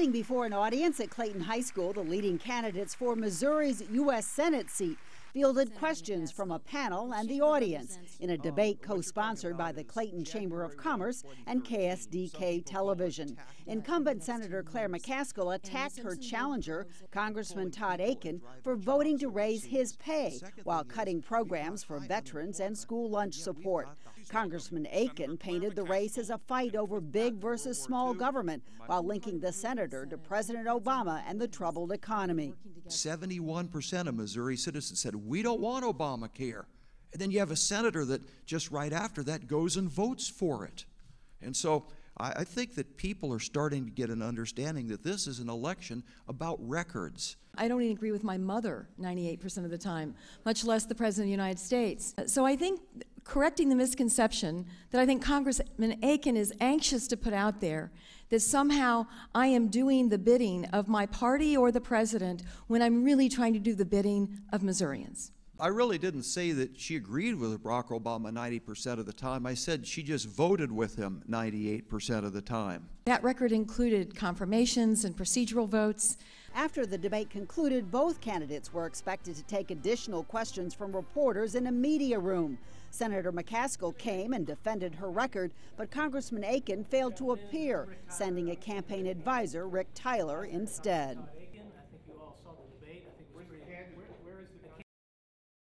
Sitting before an audience at Clayton High School, the leading candidates for Missouri's U.S. Senate seat fielded questions from a panel and the audience in a debate co-sponsored by the Clayton Chamber of Commerce and KSDK Television. Incumbent Senator Claire McCaskill attacked her challenger, Congressman Todd Akin, for voting to raise his pay while cutting programs for veterans and school lunch support. Congressman Akin painted the race as a fight over big versus small government while linking the senator to President Obama and the troubled economy. 71% of Missouri citizens said, we don't want Obamacare. And then you have a senator that just right after that goes and votes for it. And so I think that people are starting to get an understanding that this is an election about records. I don't even agree with my mother 98% of the time, much less the President of the United States. So I think correcting the misconception that I think Congressman Akin is anxious to put out there, that somehow I am doing the bidding of my party or the president when I'm really trying to do the bidding of Missourians. I really didn't say that she agreed with Barack Obama 90% of the time. I said she just voted with him 98% of the time. That record included confirmations and procedural votes. After the debate concluded, both candidates were expected to take additional questions from reporters in a media room. Senator McCaskill came and defended her record, but Congressman Akin failed to appear, sending a campaign advisor, Rick Tyler, instead.